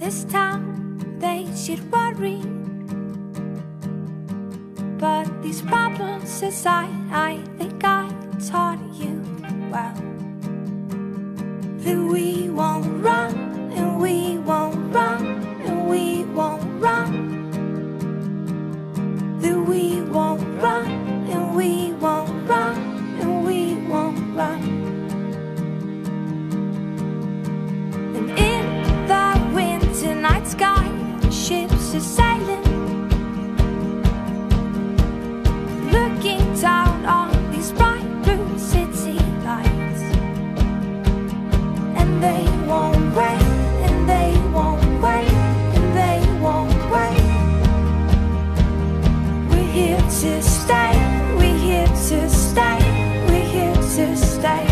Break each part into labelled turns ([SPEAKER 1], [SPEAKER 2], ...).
[SPEAKER 1] this town, they should worry. But these problems aside, I think I taught you well that we won't run, and we won't run, and we won't run, that we won't run, and we won't run, and we won't run. And in the winter night sky, ships are sailing, looking down on these bright blue city lights. And they won't wait, and they won't wait, and they won't wait. We're here to stay, we're here to stay, we're here to stay.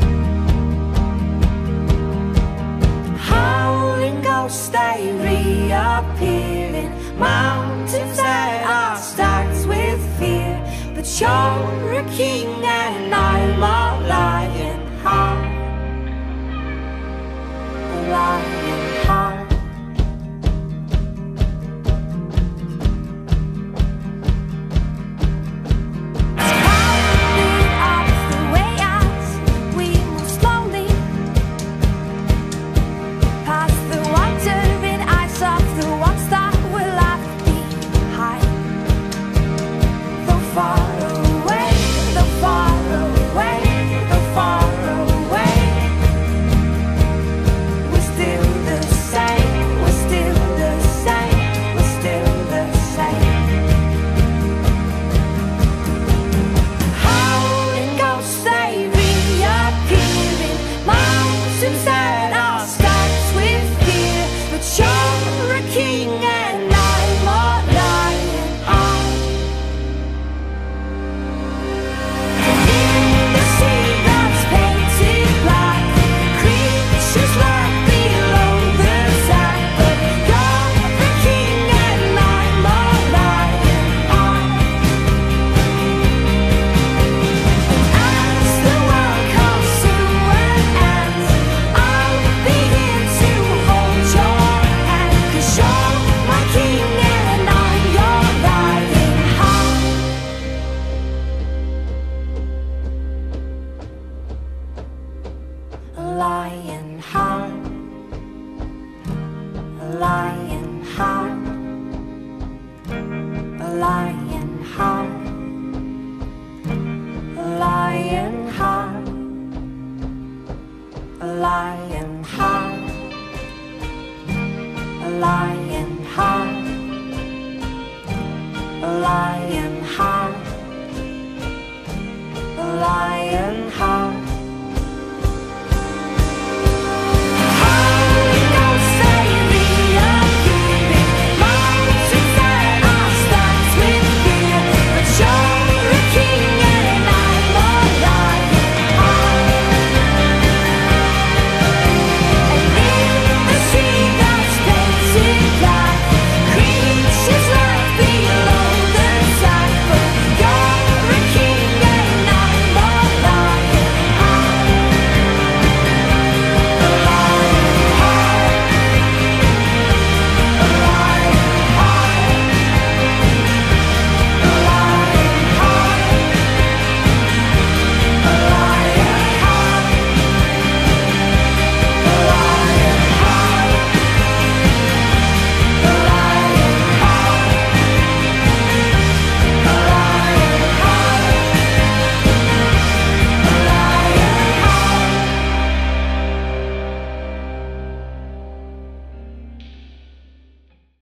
[SPEAKER 1] Howling ghosts, they reappearing, mountains that are stacked with fear. But you're a king and I'm a Lionheart, a Lionheart. Climbing up the way as we move slowly past the wandering eyes of the ones that were left behind. Though far away, though far away, though far away, we're still the same, we're still the same, we're still the same. Howling ghosts, they reappearing, mountains that are stacked with fear. But you're a king and I'm a Lionheart. In the sea that's painted black, creatures lurk below the sand. But you're the king and I'm a Lionheart. As the world comes to an end, I'll be here to hold your hand. 'Cause you're my king and I'm your Lionheart. A Lionheart, a Lionheart, a Lionheart, a Lionheart, a Lionheart, a Lionheart, a Lionheart, a Lionheart.